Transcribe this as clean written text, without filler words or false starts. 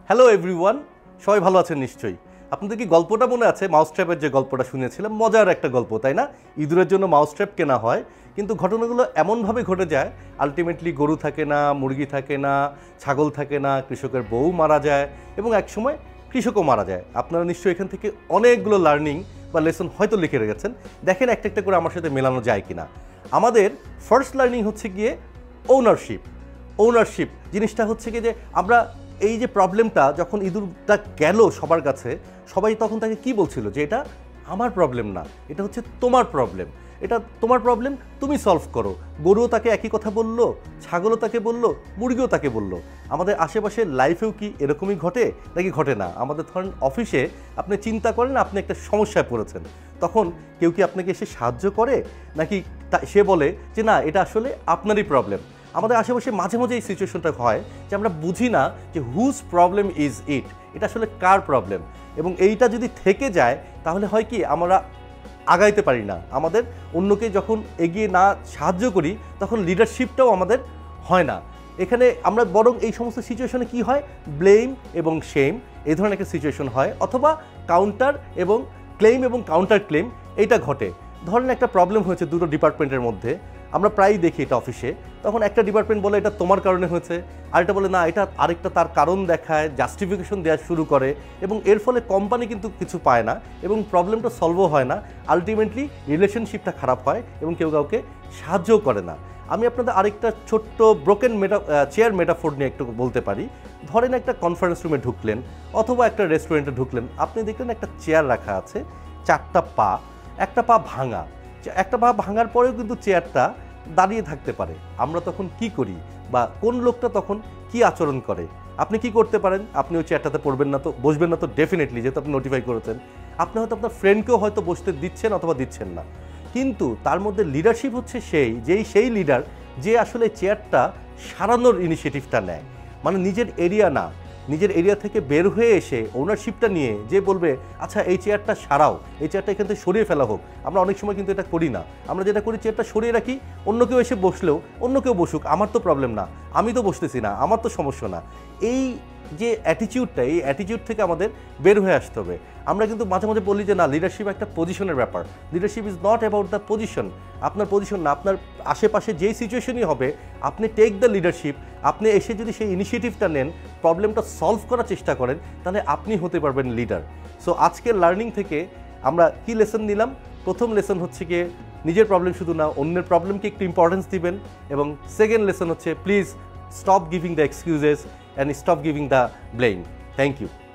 Hello everyone, সবাই ভালো আছেন নিশ্চয়ই। আপনাদের কি গল্পটা মনে আছে? মাউস ট্র্যাপের যে গল্পটা শুনেছিলাম, মজার একটা গল্প, তাই না? ইঁদুরের জন্য মাউস ট্র্যাপ কেনা হয়, কিন্তু ঘটনাগুলো এমনভাবে ঘটে যায়, আলটিমেটলি গরু থাকে না, মুরগি থাকে না, ছাগল থাকে না, কৃষকের বউ মারা যায় এবং একসময় কৃষকও মারা যায়। আপনারা নিশ্চয়ই এখান থেকে অনেকগুলো লার্নিং বা লেসন হয়তো লিখে রেখেছেন। দেখেন একটা একটা করে আমার সাথে মেলানো যায় কিনা। আমাদের ফার্স্ট লার্নিং হচ্ছে গিয়ে ওনারশিপ জিনিসটা হচ্ছে কি যে আমরা এই যে প্রবলেমটা যখন ইঁদুরটা গেল সবার কাছে, সবাই তখন তাকে কি বলছিল যে এটা আমার প্রবলেম না, এটা হচ্ছে তোমার প্রবলেম, এটা তোমার প্রবলেম, তুমি সলভ করো। গরুও তাকে একই কথা বলল, ছাগলও তাকে বলল, মুরগিও তাকে বলল। আমাদের আশেপাশে লাইফেও কি এরকমই ঘটে নাকি ঘটে না? আমাদের ধরেন অফিসে আপনি চিন্তা করেন আপনি একটা সমস্যায় পড়েছেন, তখন কেউ কি আপনাকে এসে সাহায্য করে নাকি সে বলে যে না এটা আসলে আপনারই প্রবলেম? আমাদের আশেপাশে মাঝে মাঝে এই সিচুয়েশনটা হয় যে আমরা বুঝি না যে হুজ প্রবলেম ইজ এটা আসলে কার প্রবলেম। এবং এইটা যদি থেকে যায় তাহলে হয় কি আমরা আগাইতে পারি না। আমাদের অন্যকে যখন এগিয়ে না সাহায্য করি তখন লিডারশিপটাও আমাদের হয় না। এখানে আমরা বরং এই সমস্ত সিচুয়েশনে কি হয়, ব্লেম এবং শেম এই ধরনের একটা সিচুয়েশন হয়, অথবা কাউন্টার এবং ক্লেম এবং কাউন্টার ক্লেম এইটা ঘটে। ধরেন একটা প্রবলেম হয়েছে দুটো ডিপার্টমেন্টের মধ্যে, আমরা প্রায়ই দেখি এটা অফিসে। তখন একটা ডিপার্টমেন্ট বলে এটা তোমার কারণে হয়েছে, আরেকটা বলে না এটা আরেকটা তার কারণ দেখায়, জাস্টিফিকেশন দেওয়া শুরু করে, এবং এর ফলে কোম্পানি কিন্তু কিছু পায় না এবং প্রবলেমটা সলভও হয় না। আলটিমেটলি রিলেশনশিপটা খারাপ হয় এবং কেউ কাউকে সাহায্যও করে না। আমি আপনাদের আরেকটা ছোট্ট ব্রোকেন চেয়ার মেটাফোর নিয়ে একটু বলতে পারি। ধরেন একটা কনফারেন্স রুমে ঢুকলেন অথবা একটা রেস্টুরেন্টে ঢুকলেন, আপনি দেখলেন একটা চেয়ার রাখা আছে, চারটা পা, একটা পা ভাঙা। একটা পা ভাঙার পরেও কিন্তু চেয়ারটা দাঁড়িয়ে থাকতে পারে। আমরা তখন কি করি বা কোন লোকটা তখন কি আচরণ করে? আপনি কি করতে পারেন? আপনি ওই চেয়ারটাতে পড়বেন না, তো বসবেন না তো ডেফিনেটলি, যেহেতু আপনি নোটিফাই করেছেন। আপনি হয়তো আপনার ফ্রেন্ডকেও হয়তো বসতে দিচ্ছেন অথবা দিচ্ছেন না, কিন্তু তার মধ্যে লিডারশিপ হচ্ছে সেই লিডার যে আসলে চেয়ারটা সারানোর ইনিশিয়েটিভটা নেয়। মানে নিজের এরিয়া না, নিজের এরিয়া থেকে বের হয়ে এসে ওনারশিপটা নিয়ে যে বলবে আচ্ছা এই চেয়ারটা সারাও, এই চেয়ারটা এখান থেকে সরিয়ে ফেলা হোক। আমরা অনেক সময় কিন্তু এটা করি না। আমরা যেটা করি, চেয়ারটা সরিয়ে রাখি, অন্য কেউ এসে বসলেও অন্য কেউ বসুক, আমার তো প্রবলেম না, আমি তো বসতেছি না, আমার তো সমস্যা না। এই যে অ্যাটিটিউডটা, এই অ্যাটিটিউড থেকে আমাদের বের হয়ে আসতে হবে। আমরা কিন্তু মাঝে মাঝে বলি যে না লিডারশিপ একটা পজিশনের ব্যাপার। Leadership is not about the position. আপনার পজিশন না, আপনার আশেপাশে যেই সিচুয়েশনই হবে আপনি টেক দ্য লিডারশিপ। আপনি এসে যদি সেই ইনিশিয়েটিভটা নেন, প্রবলেমটা সলভ করার চেষ্টা করেন, তাহলে আপনি হতে পারবেন লিডার। সো আজকের লার্নিং থেকে আমরা কি লেসন নিলাম? প্রথম লেসন হচ্ছে গিয়ে নিজের প্রবলেম শুধু না, অন্যের প্রবলেমকে একটু ইম্পর্টেন্স দিবেন। এবং সেকেন্ড লেসন হচ্ছে please stop giving the excuses and stop giving the blame. Thank you.